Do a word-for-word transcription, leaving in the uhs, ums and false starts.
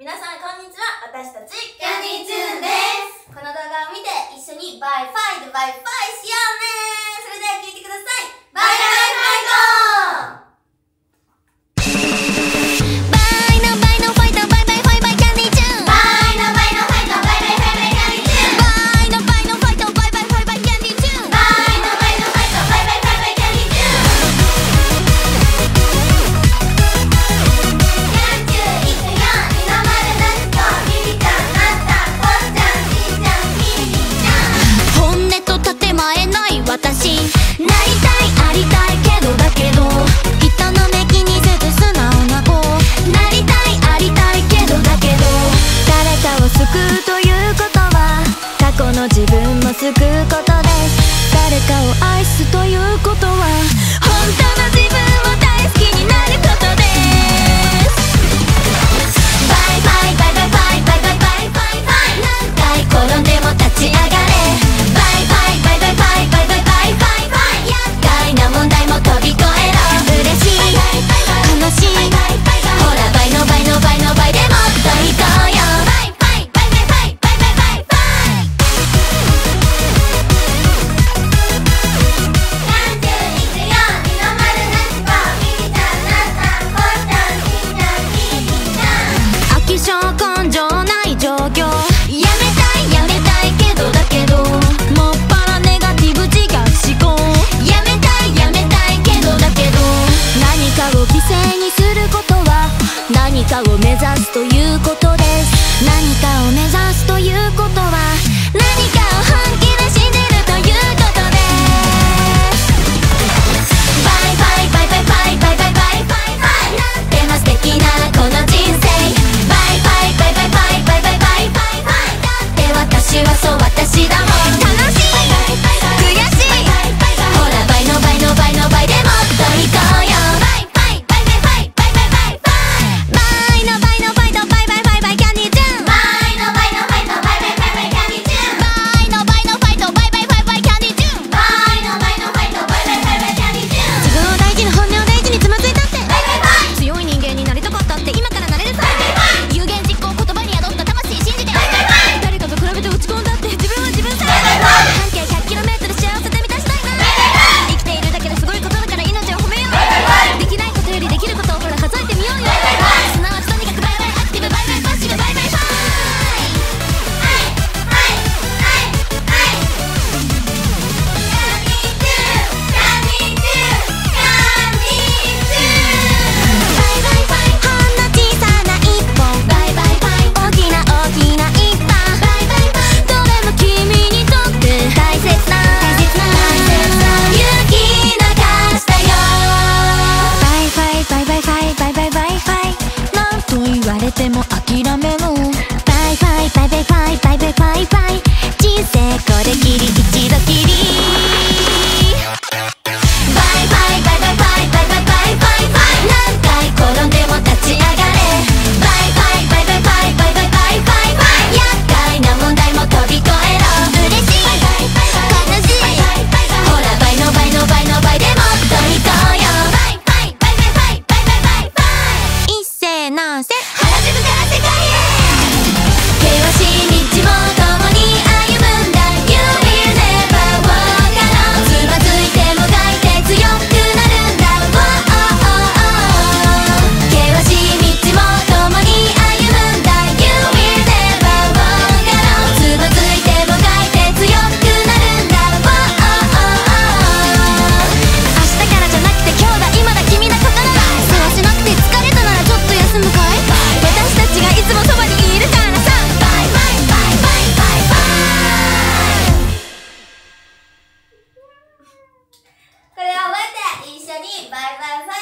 皆さんこんにちは。私たちキャンディーチューンです。 この動画を見て一緒にバイファイでバイファイしようね。それでは聞いてください。バイバイファイト。 私なりたいありたいけどだけど人の目気にせず素直な子なりたいありたいけどだけど誰かを救うということは過去の自分も救うことです誰かを愛すということは本当の自分を大好きになることですバイバイバイバイバイバイバイバイバイバイ何回転んでも立ち上がれバイバイバイバイバイバイバイ厄介な問題も飛び越えろ嬉しい悲しいほら倍の倍の倍の倍でもっといこうよバイバイバイバイバイバイバイバイバイなんちゅういくよ二の丸なし子ミリちゃんなったこうちゃんしんちゃんみーちゃん飽き性根性ない状況やめたいやめたいけどだけどもっぱらネガティブ自虐思考やめたいやめたいけどだけど何かを犠牲にすることは何かを目指すということです何かを目指すということは何かを本気で信じるということですバイバイバイバイバイバイバイバイバイバイなんてま素敵なこの人生バイバイバイバイバイバイバイバイバイバイだって私はそう私だもん楽しい悔しいほら倍の倍の倍の倍でもっといこうよバイバイバイバイバイバイバイバイ倍の倍の倍とバイバイバイバイキャンディーチューン倍の倍の倍とバイバイバイバイキャンディーチューン倍の倍の倍とバイバイバイバイキャンディーチューン倍の倍の倍とバイバイバイバイキャンディーチューン自分を大事に本音を大事につまずいたってバイバイバイ強い人間になりたかったって今からなれるさ有言実行言葉に宿った魂信じてバイバイバイ誰かと比べて落ち込んだって自分は自分さ半径 ひゃくキロメートル 幸せで満たしたいな生きているだけですごいことだから命を褒めようできないことよりできることをほら数えてみようよすなわちとにかくバイバイアクティブバイバイパッシブバイバイファイ言われても諦めろバイバイバイバイバイバイバイバイバイバイ人生これきり一度きりバイバイバイバイバイバイバイバイバイバイ何回転んでも立ち上がれバイバイバイバイバイバイバイバイバイバイ厄介な問題も飛び越えろ嬉しい悲しいほら倍の倍の倍の倍でもっといこうよバイバイバイバイバイバイバイバイ一斉なんせ原宿から世界へ険しい道も共に歩むんだ You will never walk alone つまずいてもがいて強くなるんだ Whoa 険しい道も共に歩むんだ You will never walk alone つまずいてもがいて強くなるんだ Whoa 明日からじゃなくて今日だ今だ君だことなら世話しなくて疲れたならちょっと休むかい私たちがいつもそばにいるからさバイバイバイバイバイバイこれを覚えて一緒にバイバイファイ